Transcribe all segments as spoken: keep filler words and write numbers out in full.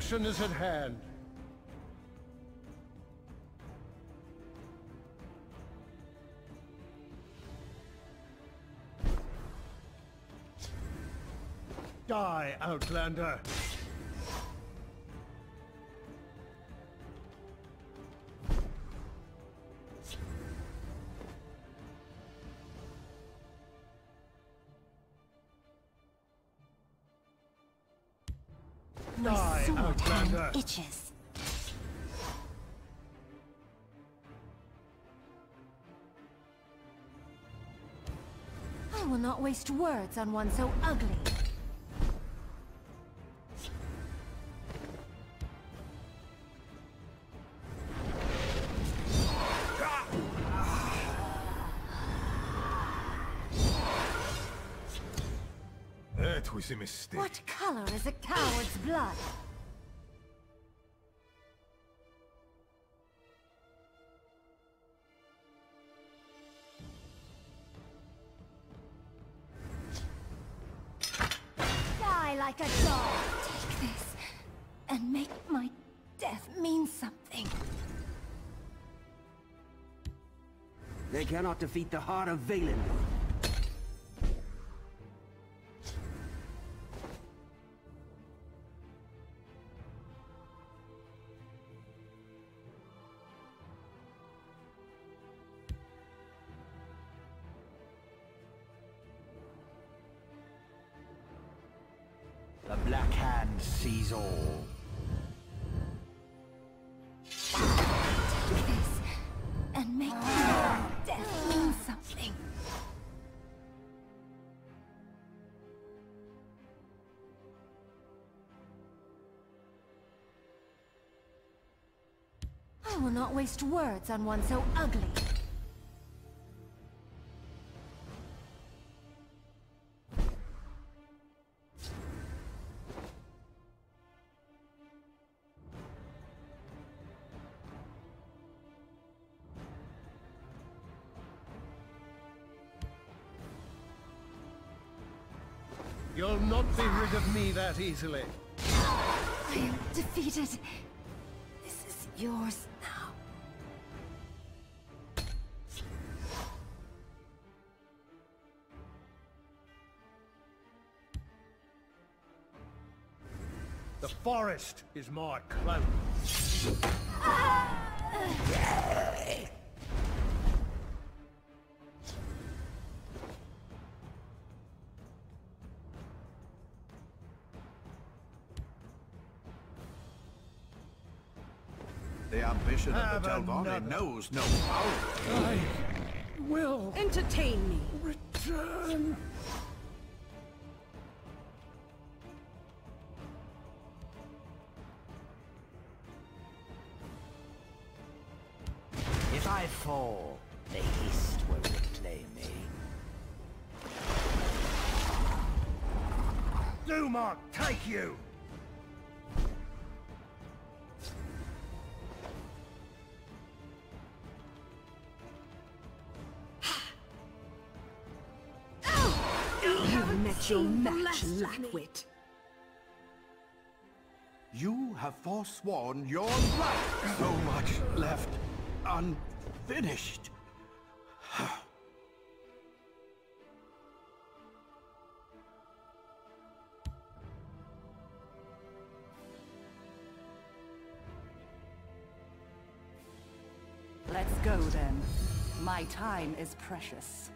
Destruction is at hand. Die, Outlander! My Die, sword Outlander! hand itches. I will not waste words on one so ugly. That was a mistake. What color is a coward's blood? Die like a dog. Take this and make my death mean something. They cannot defeat the heart of Valen. The Black Hand sees all. Take this and make my death mean something. I will not waste words on one so ugly. You'll not be rid of me that easily. I am defeated. This is yours now. The forest is my cloak. The ambition of the Have Telvanni another. knows no bounds. I will Entertain me. return. If I fall, the haste will reclaim me. Dumark, take you! You've met your match, Lackwit. You have forsworn your life. So much left unfinished. Let's go then. My time is precious.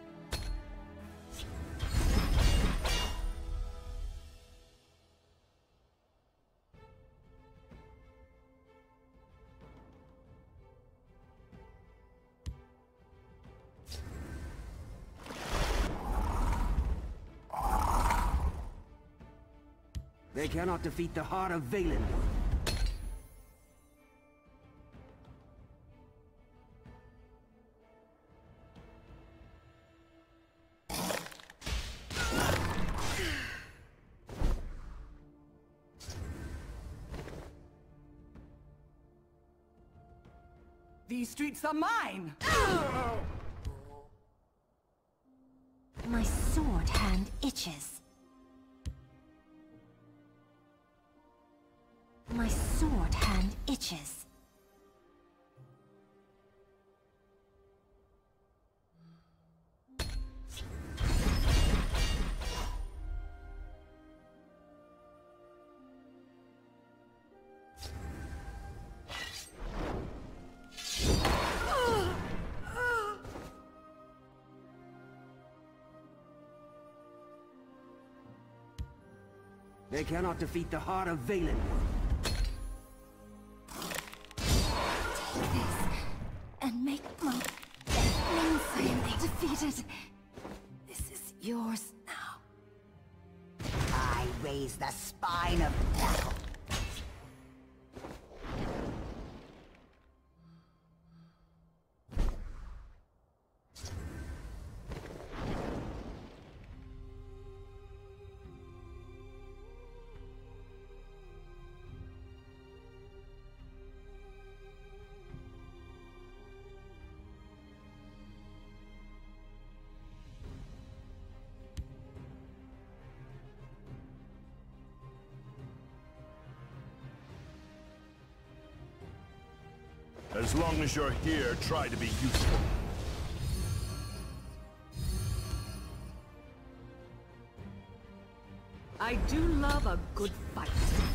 They cannot defeat the heart of Valen. These streets are mine! My sword hand itches. My sword hand itches. They cannot defeat the heart of Valen. Take this, and make my death mean something. Defeated. This is yours now. I raise the spine of battle. As long as you're here, try to be useful. I do love a good fight.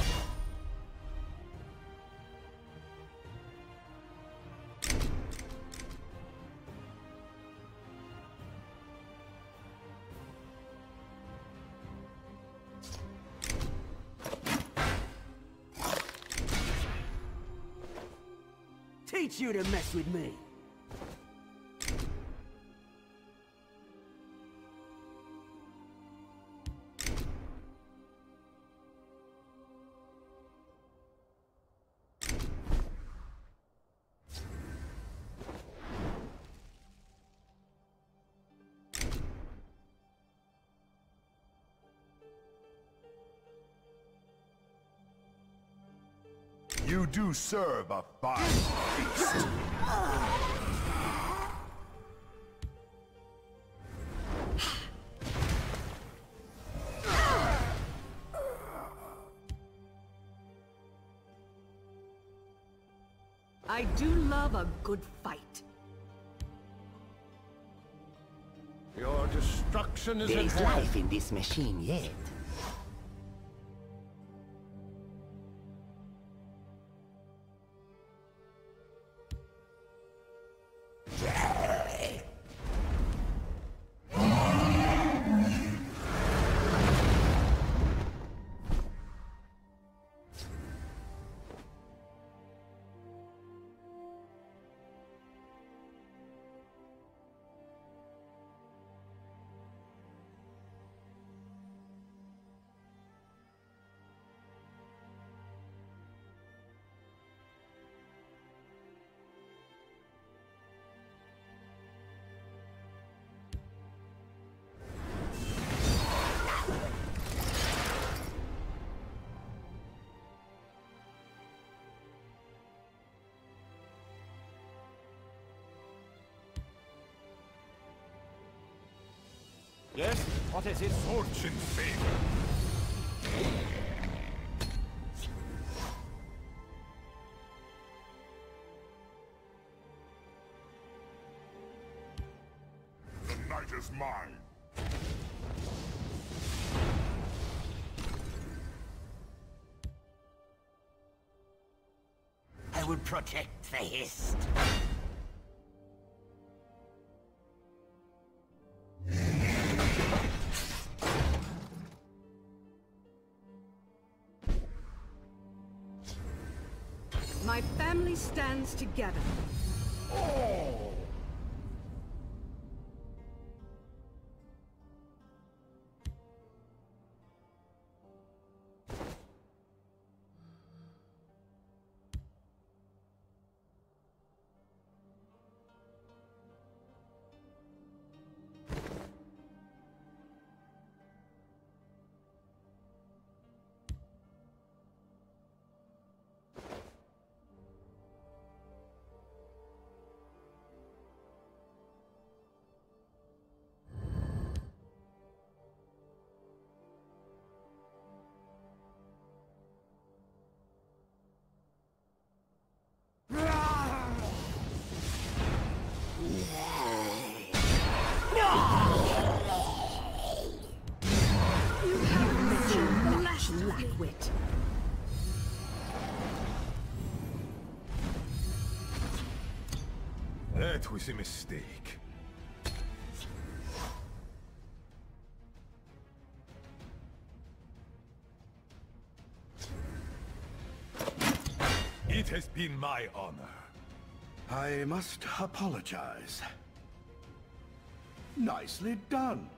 Teach you to mess with me. You do serve a fine feast. I do love a good fight. Your destruction is There at is hand. life in this machine yet. Yes? What is it? Fortune favor. The night is mine. I will protect the Hist. My family stands together. That was a mistake. It has been my honor. I must apologize. Nicely done.